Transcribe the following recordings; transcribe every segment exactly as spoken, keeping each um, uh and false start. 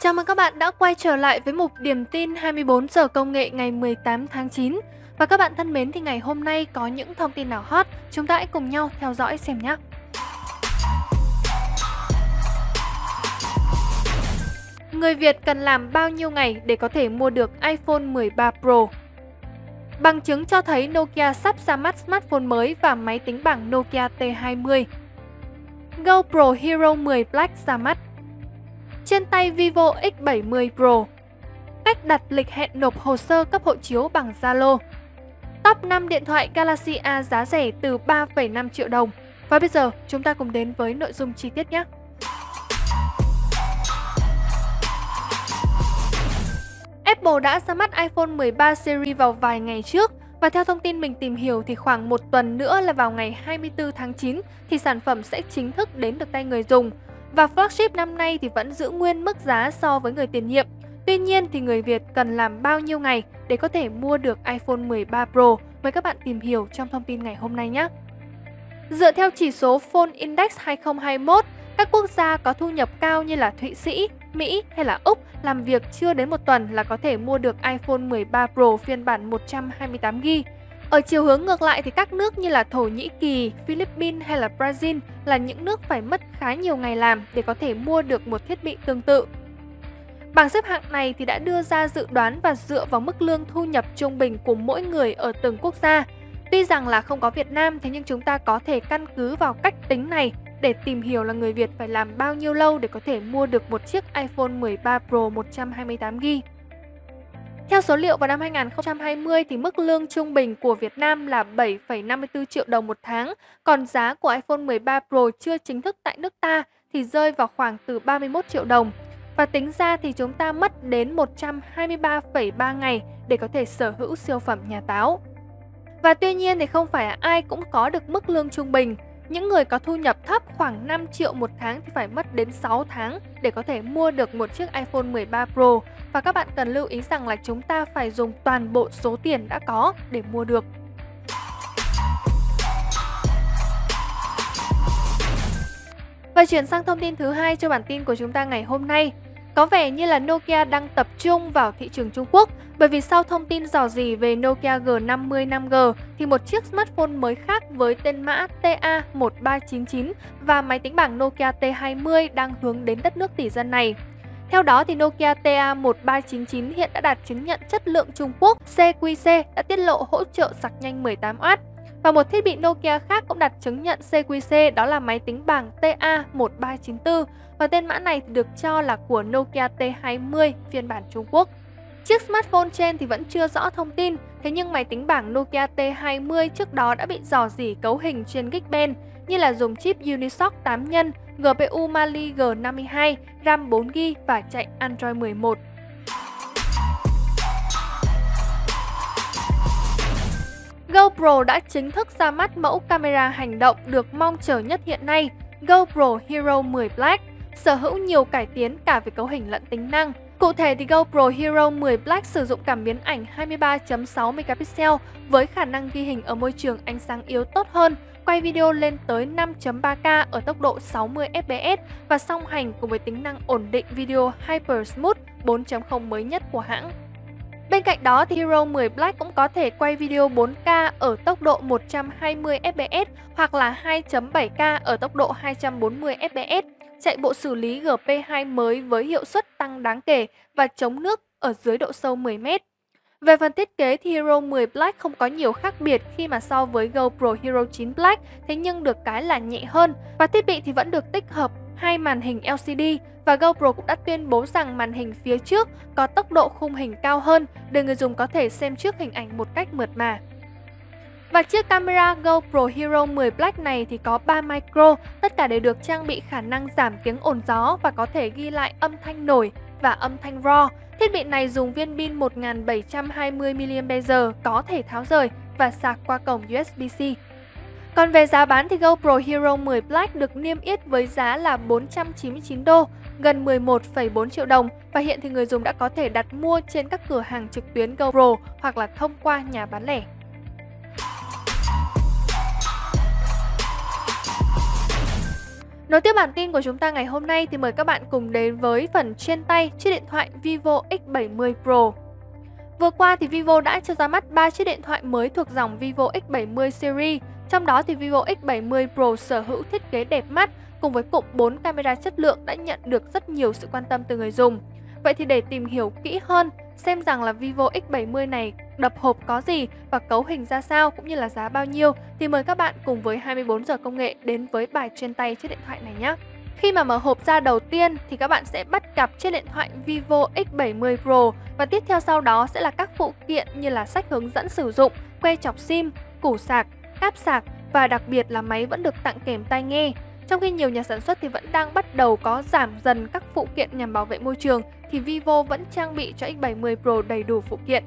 Chào mừng các bạn đã quay trở lại với mục điểm tin hai mươi bốn giờ công nghệ ngày mười tám tháng chín. Và các bạn thân mến, thì ngày hôm nay có những thông tin nào hot, chúng ta hãy cùng nhau theo dõi xem nhé. Người Việt cần làm bao nhiêu ngày để có thể mua được iPhone mười ba Pro? Bằng chứng cho thấy Nokia sắp ra mắt smartphone mới và máy tính bảng Nokia T hai mươi. GoPro Hero mười Black ra mắt. Trên tay Vivo X bảy mươi Pro. Cách đặt lịch hẹn nộp hồ sơ cấp hộ chiếu bằng Zalo. Top năm điện thoại Galaxy A giá rẻ từ ba phẩy năm triệu đồng. Và bây giờ chúng ta cùng đến với nội dung chi tiết nhé. Apple đã ra mắt iPhone mười ba series vào vài ngày trước. Và theo thông tin mình tìm hiểu thì khoảng một tuần nữa là vào ngày hai mươi tư tháng chín thì sản phẩm sẽ chính thức đến được tay người dùng. Và flagship năm nay thì vẫn giữ nguyên mức giá so với người tiền nhiệm. Tuy nhiên thì người Việt cần làm bao nhiêu ngày để có thể mua được iPhone mười ba Pro? Mời các bạn tìm hiểu trong thông tin ngày hôm nay nhé. Dựa theo chỉ số Phone Index hai không hai mốt, các quốc gia có thu nhập cao như là Thụy Sĩ, Mỹ hay là Úc làm việc chưa đến một tuần là có thể mua được iPhone mười ba Pro phiên bản một trăm hai mươi tám gi-ga-bai. Ở chiều hướng ngược lại thì các nước như là Thổ Nhĩ Kỳ, Philippines hay là Brazil là những nước phải mất khá nhiều ngày làm để có thể mua được một thiết bị tương tự. Bảng xếp hạng này thì đã đưa ra dự đoán và dựa vào mức lương thu nhập trung bình của mỗi người ở từng quốc gia. Tuy rằng là không có Việt Nam, thế nhưng chúng ta có thể căn cứ vào cách tính này để tìm hiểu là người Việt phải làm bao nhiêu lâu để có thể mua được một chiếc iPhone mười ba Pro một trăm hai mươi tám gi-ga-bai. Theo số liệu vào năm hai nghìn không trăm hai mươi thì mức lương trung bình của Việt Nam là bảy phẩy năm mươi tư triệu đồng một tháng, còn giá của iPhone mười ba Pro chưa chính thức tại nước ta thì rơi vào khoảng từ ba mươi mốt triệu đồng. Và tính ra thì chúng ta mất đến một trăm hai mươi ba phẩy ba ngày để có thể sở hữu siêu phẩm nhà táo. Và tuy nhiên thì không phải ai cũng có được mức lương trung bình. Những người có thu nhập thấp khoảng năm triệu một tháng thì phải mất đến sáu tháng để có thể mua được một chiếc iPhone mười ba Pro. Và các bạn cần lưu ý rằng là chúng ta phải dùng toàn bộ số tiền đã có để mua được. Và chuyển sang thông tin thứ hai cho bản tin của chúng ta ngày hôm nay. Có vẻ như là Nokia đang tập trung vào thị trường Trung Quốc, bởi vì sau thông tin rò rỉ về Nokia G năm mươi năm G thì một chiếc smartphone mới khác với tên mã T A một ba chín chín và máy tính bảng Nokia T hai mươi đang hướng đến đất nước tỷ dân này. Theo đó thì Nokia T A một ba chín chín hiện đã đạt chứng nhận chất lượng Trung Quốc C Q C, đã tiết lộ hỗ trợ sạc nhanh mười tám oát. Và một thiết bị Nokia khác cũng đạt chứng nhận C Q C, đó là máy tính bảng T A một ba chín tư. Và tên mã này thì được cho là của Nokia T hai mươi phiên bản Trung Quốc. Chiếc smartphone trên thì vẫn chưa rõ thông tin, thế nhưng máy tính bảng Nokia T hai mươi trước đó đã bị rò rỉ cấu hình trên Geekbench như là dùng chip Unisoc tám nhân, G P U Mali G năm mươi hai, RAM bốn gi-ga-bai và chạy Android mười một. GoPro đã chính thức ra mắt mẫu camera hành động được mong chờ nhất hiện nay, GoPro Hero mười Black, sở hữu nhiều cải tiến cả về cấu hình lẫn tính năng. Cụ thể thì GoPro Hero mười Black sử dụng cảm biến ảnh hai mươi ba phẩy sáu megapixel với khả năng ghi hình ở môi trường ánh sáng yếu tốt hơn, quay video lên tới năm chấm ba K ở tốc độ sáu mươi F P S và song hành cùng với tính năng ổn định video Hyper Smooth bốn chấm không mới nhất của hãng. Bên cạnh đó thì Hero mười Black cũng có thể quay video bốn K ở tốc độ một trăm hai mươi F P S hoặc là hai chấm bảy K ở tốc độ hai trăm bốn mươi F P S, chạy bộ xử lý G P hai mới với hiệu suất tăng đáng kể và chống nước ở dưới độ sâu mười mét. Về phần thiết kế thì Hero mười Black không có nhiều khác biệt khi mà so với GoPro Hero chín Black, thế nhưng được cái là nhẹ hơn và thiết bị thì vẫn được tích hợp hai màn hình L C D và GoPro cũng đã tuyên bố rằng màn hình phía trước có tốc độ khung hình cao hơn để người dùng có thể xem trước hình ảnh một cách mượt mà. Và chiếc camera GoPro Hero mười Black này thì có ba micro, tất cả đều được trang bị khả năng giảm tiếng ồn gió và có thể ghi lại âm thanh nổi và âm thanh RAW. Thiết bị này dùng viên pin một nghìn bảy trăm hai mươi mi li am pe giờ có thể tháo rời và sạc qua cổng U S B C. Còn về giá bán thì GoPro Hero mười Black được niêm yết với giá là bốn trăm chín mươi chín đô, gần mười một phẩy bốn triệu đồng và hiện thì người dùng đã có thể đặt mua trên các cửa hàng trực tuyến GoPro hoặc là thông qua nhà bán lẻ. Nối tiếp bản tin của chúng ta ngày hôm nay thì mời các bạn cùng đến với phần trên tay chiếc điện thoại Vivo X bảy mươi Pro. Vừa qua thì Vivo đã cho ra mắt ba chiếc điện thoại mới thuộc dòng Vivo X bảy mươi series. Trong đó thì Vivo X bảy mươi Pro sở hữu thiết kế đẹp mắt cùng với cụm bốn camera chất lượng đã nhận được rất nhiều sự quan tâm từ người dùng. Vậy thì để tìm hiểu kỹ hơn xem rằng là Vivo X bảy mươi này đập hộp có gì và cấu hình ra sao cũng như là giá bao nhiêu thì mời các bạn cùng với hai mươi bốn giờ công nghệ đến với bài trên tay chiếc điện thoại này nhé. Khi mà mở hộp ra đầu tiên thì các bạn sẽ bắt gặp chiếc điện thoại Vivo X bảy mươi Pro và tiếp theo sau đó sẽ là các phụ kiện như là sách hướng dẫn sử dụng, que chọc sim, củ sạc, cáp sạc và đặc biệt là máy vẫn được tặng kèm tai nghe. Trong khi nhiều nhà sản xuất thì vẫn đang bắt đầu có giảm dần các phụ kiện nhằm bảo vệ môi trường thì Vivo vẫn trang bị cho X bảy mươi Pro đầy đủ phụ kiện.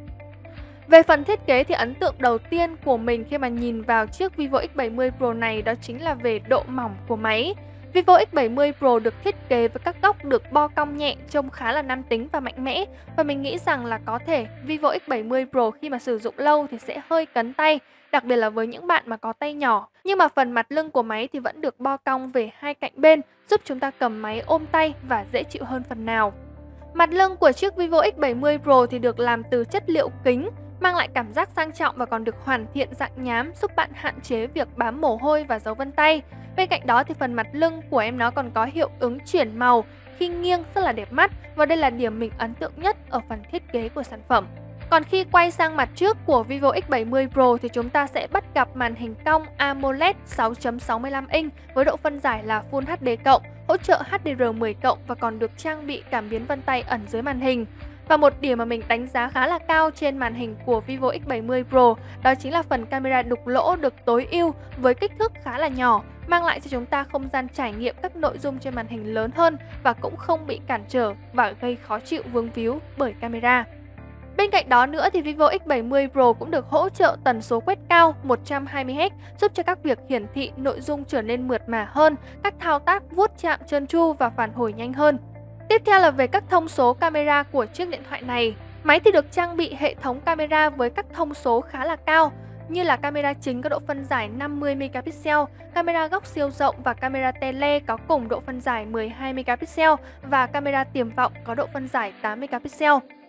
Về phần thiết kế thì ấn tượng đầu tiên của mình khi mà nhìn vào chiếc Vivo X bảy mươi Pro này đó chính là về độ mỏng của máy. Vivo X bảy mươi Pro được thiết kế với các góc được bo cong nhẹ, trông khá là nam tính và mạnh mẽ. Và mình nghĩ rằng là có thể Vivo X bảy mươi Pro khi mà sử dụng lâu thì sẽ hơi cấn tay, đặc biệt là với những bạn mà có tay nhỏ. Nhưng mà phần mặt lưng của máy thì vẫn được bo cong về hai cạnh bên, giúp chúng ta cầm máy ôm tay và dễ chịu hơn phần nào. Mặt lưng của chiếc Vivo X bảy mươi Pro thì được làm từ chất liệu kính, mang lại cảm giác sang trọng và còn được hoàn thiện dạng nhám giúp bạn hạn chế việc bám mồ hôi và dấu vân tay. Bên cạnh đó thì phần mặt lưng của em nó còn có hiệu ứng chuyển màu khi nghiêng rất là đẹp mắt và đây là điểm mình ấn tượng nhất ở phần thiết kế của sản phẩm. Còn khi quay sang mặt trước của Vivo X bảy mươi Pro thì chúng ta sẽ bắt gặp màn hình cong AMOLED sáu chấm sáu mươi lăm inch với độ phân giải là Full hát đê cộng, hỗ trợ H D R mười cộng và còn được trang bị cảm biến vân tay ẩn dưới màn hình. Và một điểm mà mình đánh giá khá là cao trên màn hình của Vivo X bảy mươi Pro đó chính là phần camera đục lỗ được tối ưu với kích thước khá là nhỏ, mang lại cho chúng ta không gian trải nghiệm các nội dung trên màn hình lớn hơn và cũng không bị cản trở và gây khó chịu vướng víu bởi camera. Bên cạnh đó nữa thì Vivo X bảy mươi Pro cũng được hỗ trợ tần số quét cao một trăm hai mươi héc giúp cho các việc hiển thị nội dung trở nên mượt mà hơn, các thao tác vuốt chạm trơn tru và phản hồi nhanh hơn. Tiếp theo là về các thông số camera của chiếc điện thoại này. Máy thì được trang bị hệ thống camera với các thông số khá là cao như là camera chính có độ phân giải năm mươi megapixel, camera góc siêu rộng và camera tele có cùng độ phân giải mười hai megapixel và camera tiềm vọng có độ phân giải tám megapixel.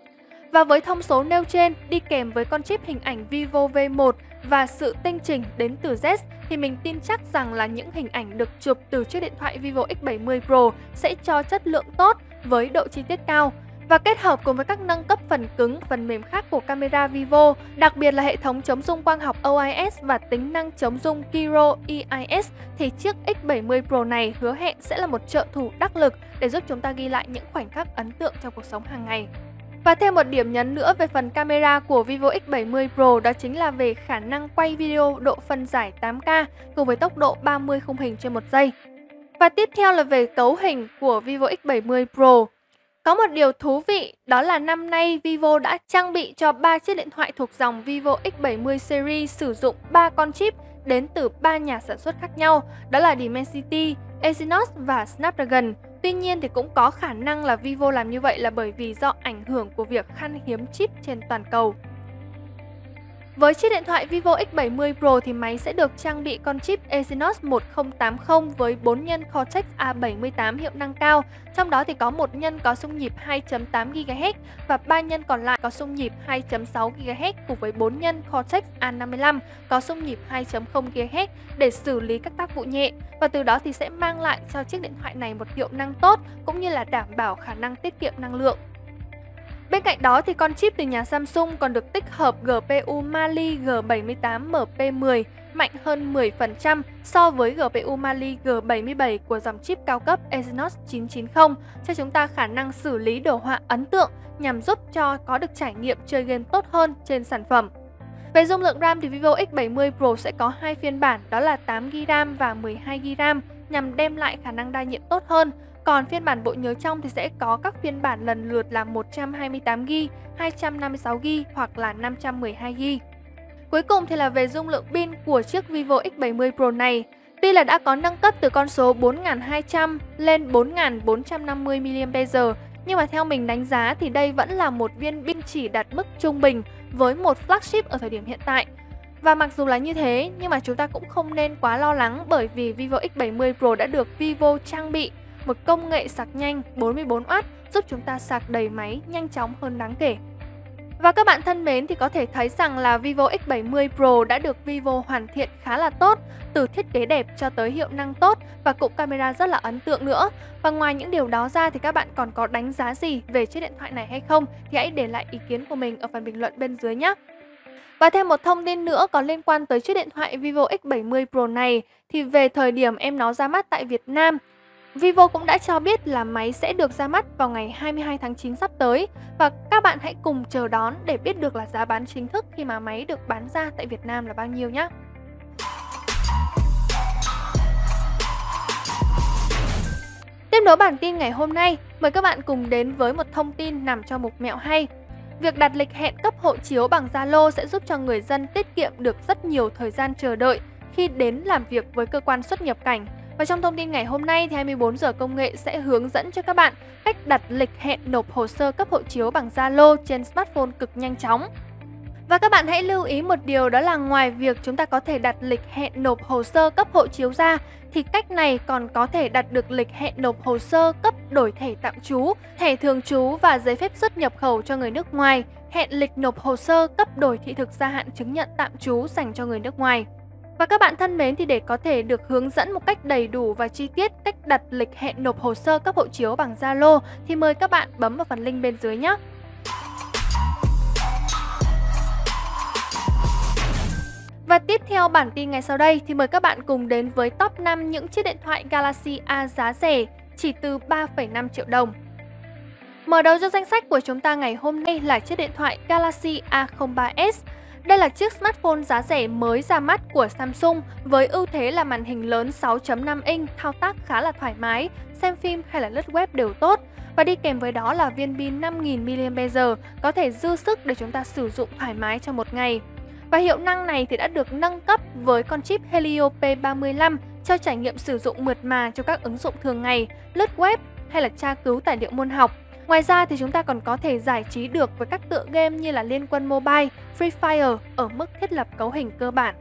Và với thông số nêu trên đi kèm với con chip hình ảnh Vivo V một và sự tinh chỉnh đến từ Z thì mình tin chắc rằng là những hình ảnh được chụp từ chiếc điện thoại Vivo X bảy mươi Pro sẽ cho chất lượng tốt với độ chi tiết cao. Và kết hợp cùng với các nâng cấp phần cứng, phần mềm khác của camera Vivo, đặc biệt là hệ thống chống rung quang học O I S và tính năng chống rung Kiro E I S thì chiếc X bảy mươi Pro này hứa hẹn sẽ là một trợ thủ đắc lực để giúp chúng ta ghi lại những khoảnh khắc ấn tượng trong cuộc sống hàng ngày. Và thêm một điểm nhấn nữa về phần camera của Vivo X bảy mươi Pro đó chính là về khả năng quay video độ phân giải tám K cùng với tốc độ ba mươi khung hình trên một giây. Và tiếp theo là về cấu hình của Vivo X bảy mươi Pro. Có một điều thú vị đó là năm nay Vivo đã trang bị cho ba chiếc điện thoại thuộc dòng Vivo X bảy mươi series sử dụng ba con chip đến từ ba nhà sản xuất khác nhau, đó là Dimensity, Exynos và Snapdragon. Tuy nhiên thì cũng có khả năng là Vivo làm như vậy là bởi vì do ảnh hưởng của việc khan hiếm chip trên toàn cầu. Với chiếc điện thoại Vivo X bảy mươi Pro thì máy sẽ được trang bị con chip Exynos một không tám không với bốn nhân Cortex A bảy mươi tám hiệu năng cao, trong đó thì có một nhân có xung nhịp hai chấm tám gigahertz và ba nhân còn lại có xung nhịp hai chấm sáu gigahertz cùng với bốn nhân Cortex A năm mươi lăm có xung nhịp hai chấm không gigahertz để xử lý các tác vụ nhẹ và từ đó thì sẽ mang lại cho chiếc điện thoại này một hiệu năng tốt cũng như là đảm bảo khả năng tiết kiệm năng lượng. Bên cạnh đó thì con chip từ nhà Samsung còn được tích hợp giê pê u Mali G bảy mươi tám M P mười mạnh hơn mười phần trăm so với giê pê u Mali G bảy mươi bảy của dòng chip cao cấp Exynos chín chín không, cho chúng ta khả năng xử lý đồ họa ấn tượng nhằm giúp cho có được trải nghiệm chơi game tốt hơn trên sản phẩm. Về dung lượng RAM thì Vivo X bảy mươi Pro sẽ có hai phiên bản đó là tám gi-ga-bai RAM và mười hai gi-ga-bai RAM nhằm đem lại khả năng đa nhiệm tốt hơn. Còn phiên bản bộ nhớ trong thì sẽ có các phiên bản lần lượt là một trăm hai mươi tám gi-ga-bai, hai trăm năm mươi sáu gi-ga-bai hoặc là năm trăm mười hai gi-ga-bai. Cuối cùng thì là về dung lượng pin của chiếc Vivo X bảy mươi Pro này. Tuy là đã có nâng cấp từ con số bốn nghìn hai trăm lên bốn nghìn bốn trăm năm mươi mi-li-am-pe-giờ, nhưng mà theo mình đánh giá thì đây vẫn là một viên pin chỉ đạt mức trung bình với một flagship ở thời điểm hiện tại. Và mặc dù là như thế, nhưng mà chúng ta cũng không nên quá lo lắng bởi vì Vivo X bảy mươi Pro đã được Vivo trang bị một công nghệ sạc nhanh bốn mươi bốn oát giúp chúng ta sạc đầy máy nhanh chóng hơn đáng kể. Và các bạn thân mến, thì có thể thấy rằng là Vivo X bảy mươi Pro đã được Vivo hoàn thiện khá là tốt, từ thiết kế đẹp cho tới hiệu năng tốt và cụm camera rất là ấn tượng nữa. Và ngoài những điều đó ra thì các bạn còn có đánh giá gì về chiếc điện thoại này hay không thì hãy để lại ý kiến của mình ở phần bình luận bên dưới nhé. Và thêm một thông tin nữa có liên quan tới chiếc điện thoại Vivo X bảy mươi Pro này thì về thời điểm em nó ra mắt tại Việt Nam, Vivo cũng đã cho biết là máy sẽ được ra mắt vào ngày hai mươi hai tháng chín sắp tới. Và các bạn hãy cùng chờ đón để biết được là giá bán chính thức khi mà máy được bán ra tại Việt Nam là bao nhiêu nhé. Tiếp nối bản tin ngày hôm nay, mời các bạn cùng đến với một thông tin nằm trong mục mẹo hay. Việc đặt lịch hẹn cấp hộ chiếu bằng Zalo sẽ giúp cho người dân tiết kiệm được rất nhiều thời gian chờ đợi khi đến làm việc với cơ quan xuất nhập cảnh. Và trong thông tin ngày hôm nay thì hai mươi bốn giờ công nghệ sẽ hướng dẫn cho các bạn cách đặt lịch hẹn nộp hồ sơ cấp hộ chiếu bằng Zalo trên smartphone cực nhanh chóng. Và các bạn hãy lưu ý một điều, đó là ngoài việc chúng ta có thể đặt lịch hẹn nộp hồ sơ cấp hộ chiếu ra thì cách này còn có thể đặt được lịch hẹn nộp hồ sơ cấp đổi thẻ tạm trú, thẻ thường trú và giấy phép xuất nhập khẩu cho người nước ngoài, hẹn lịch nộp hồ sơ cấp đổi thị thực gia hạn chứng nhận tạm trú dành cho người nước ngoài. Và các bạn thân mến, thì để có thể được hướng dẫn một cách đầy đủ và chi tiết cách đặt lịch hẹn nộp hồ sơ cấp hộ chiếu bằng Zalo thì mời các bạn bấm vào phần link bên dưới nhé. Và tiếp theo bản tin ngày sau đây thì mời các bạn cùng đến với top năm những chiếc điện thoại Galaxy A giá rẻ chỉ từ ba phẩy năm triệu đồng. Mở đầu cho danh sách của chúng ta ngày hôm nay là chiếc điện thoại Galaxy A không ba S. Đây là chiếc smartphone giá rẻ mới ra mắt của Samsung với ưu thế là màn hình lớn sáu chấm năm inch, thao tác khá là thoải mái, xem phim hay là lướt web đều tốt. Và đi kèm với đó là viên pin năm nghìn mi li am pe giờ có thể dư sức để chúng ta sử dụng thoải mái trong một ngày. Và hiệu năng này thì đã được nâng cấp với con chip Helio P ba mươi lăm cho trải nghiệm sử dụng mượt mà cho các ứng dụng thường ngày, lướt web hay là tra cứu tài liệu môn học. Ngoài ra thì chúng ta còn có thể giải trí được với các tựa game như là Liên Quân Mobile, Free Fire ở mức thiết lập cấu hình cơ bản.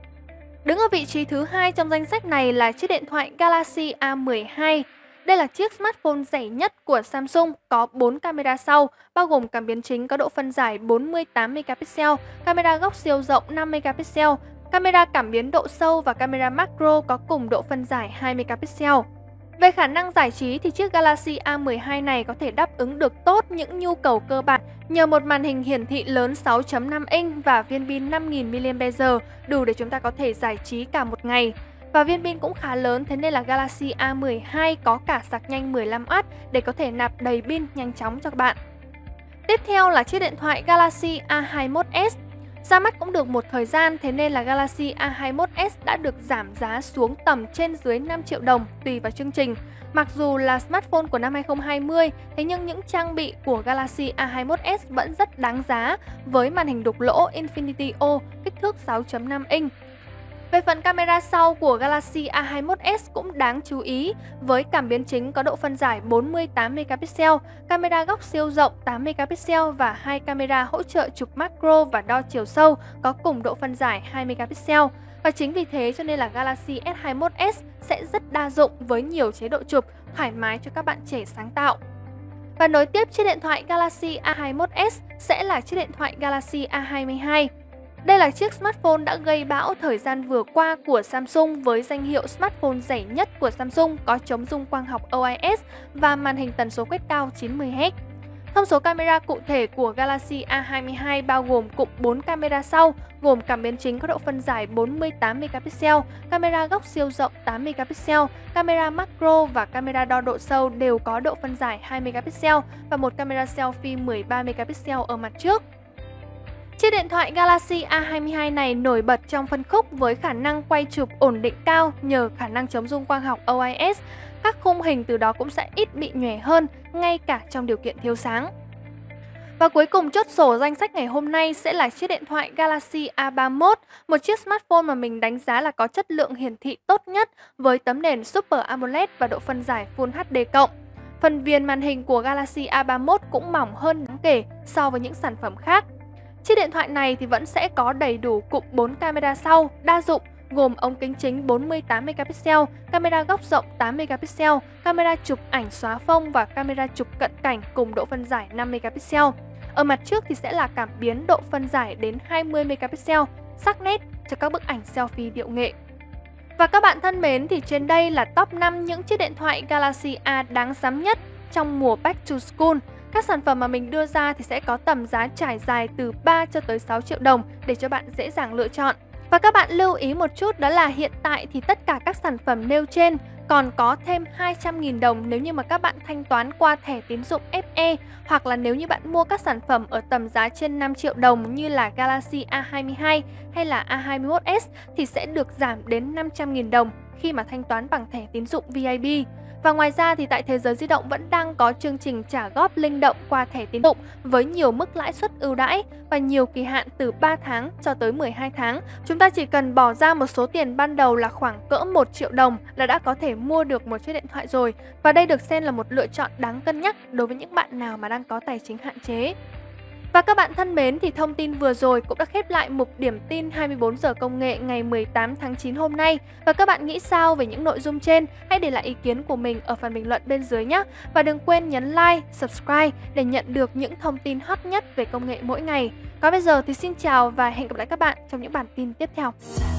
Đứng ở vị trí thứ hai trong danh sách này là chiếc điện thoại Galaxy A mười hai. Đây là chiếc smartphone rẻ nhất của Samsung, có bốn camera sau, bao gồm cảm biến chính có độ phân giải bốn mươi tám megapixel, camera góc siêu rộng năm megapixel, camera cảm biến độ sâu và camera macro có cùng độ phân giải hai megapixel. Về khả năng giải trí thì chiếc Galaxy A mười hai này có thể đáp ứng được tốt những nhu cầu cơ bản nhờ một màn hình hiển thị lớn sáu chấm năm inch và viên pin năm nghìn mi li am pe giờ đủ để chúng ta có thể giải trí cả một ngày. Và viên pin cũng khá lớn, thế nên là Galaxy A mười hai có cả sạc nhanh mười lăm oát để có thể nạp đầy pin nhanh chóng cho các bạn. Tiếp theo là chiếc điện thoại Galaxy A hai mươi mốt S. Ra mắt cũng được một thời gian, thế nên là Galaxy A hai mươi mốt S đã được giảm giá xuống tầm trên dưới năm triệu đồng tùy vào chương trình. Mặc dù là smartphone của năm hai không hai không, thế nhưng những trang bị của Galaxy A hai mươi mốt S vẫn rất đáng giá với màn hình đục lỗ Infinity O kích thước sáu chấm năm inch. Về phần camera sau của Galaxy A hai mươi mốt S cũng đáng chú ý với cảm biến chính có độ phân giải bốn mươi tám megapixel, camera góc siêu rộng tám megapixel và hai camera hỗ trợ chụp macro và đo chiều sâu có cùng độ phân giải hai megapixel. Và chính vì thế cho nên là Galaxy S hai mươi mốt S sẽ rất đa dụng với nhiều chế độ chụp, thoải mái cho các bạn trẻ sáng tạo. Và nối tiếp chiếc điện thoại Galaxy A hai mươi mốt S sẽ là chiếc điện thoại Galaxy A hai mươi hai. Đây là chiếc smartphone đã gây bão thời gian vừa qua của Samsung với danh hiệu smartphone rẻ nhất của Samsung, có chống rung quang học O I S và màn hình tần số quét cao chín mươi héc. Thông số camera cụ thể của Galaxy A hai mươi hai bao gồm cụm bốn camera sau, gồm cảm biến chính có độ phân giải bốn mươi tám megapixel, camera góc siêu rộng tám megapixel, camera macro và camera đo độ sâu đều có độ phân giải hai megapixel và một camera selfie mười ba megapixel ở mặt trước. Chiếc điện thoại Galaxy A hai mươi hai này nổi bật trong phân khúc với khả năng quay chụp ổn định cao nhờ khả năng chống rung quang học O I S. Các khung hình từ đó cũng sẽ ít bị nhòe hơn, ngay cả trong điều kiện thiếu sáng. Và cuối cùng chốt sổ danh sách ngày hôm nay sẽ là chiếc điện thoại Galaxy A ba mươi mốt, một chiếc smartphone mà mình đánh giá là có chất lượng hiển thị tốt nhất với tấm nền Super AMOLED và độ phân giải Full hát đê cộng. Phần viền màn hình của Galaxy A ba mươi mốt cũng mỏng hơn đáng kể so với những sản phẩm khác. Chiếc điện thoại này thì vẫn sẽ có đầy đủ cụm bốn camera sau đa dụng gồm ống kính chính bốn mươi tám megapixel, camera góc rộng tám megapixel, camera chụp ảnh xóa phông và camera chụp cận cảnh cùng độ phân giải năm megapixel. Ở mặt trước thì sẽ là cảm biến độ phân giải đến hai mươi megapixel, sắc nét cho các bức ảnh selfie điệu nghệ. Và các bạn thân mến, thì trên đây là top năm những chiếc điện thoại Galaxy A đáng sắm nhất trong mùa Back to School. Các sản phẩm mà mình đưa ra thì sẽ có tầm giá trải dài từ ba cho tới sáu triệu đồng để cho bạn dễ dàng lựa chọn. Và các bạn lưu ý một chút, đó là hiện tại thì tất cả các sản phẩm nêu trên còn có thêm hai trăm nghìn đồng nếu như mà các bạn thanh toán qua thẻ tín dụng ép e, hoặc là nếu như bạn mua các sản phẩm ở tầm giá trên năm triệu đồng như là Galaxy A hai mươi hai hay là A hai mươi mốt S thì sẽ được giảm đến năm trăm nghìn đồng khi mà thanh toán bằng thẻ tín dụng vê i bê. Và ngoài ra thì tại Thế Giới Di động vẫn đang có chương trình trả góp linh động qua thẻ tín dụng với nhiều mức lãi suất ưu đãi và nhiều kỳ hạn từ ba tháng cho tới mười hai tháng. Chúng ta chỉ cần bỏ ra một số tiền ban đầu là khoảng cỡ một triệu đồng là đã có thể mua được một chiếc điện thoại rồi. Và đây được xem là một lựa chọn đáng cân nhắc đối với những bạn nào mà đang có tài chính hạn chế. Và các bạn thân mến, thì thông tin vừa rồi cũng đã khép lại mục điểm tin hai mươi bốn giờ công nghệ ngày mười tám tháng chín hôm nay. Và các bạn nghĩ sao về những nội dung trên? Hãy để lại ý kiến của mình ở phần bình luận bên dưới nhé. Và đừng quên nhấn like, subscribe để nhận được những thông tin hot nhất về công nghệ mỗi ngày. Còn bây giờ thì xin chào và hẹn gặp lại các bạn trong những bản tin tiếp theo.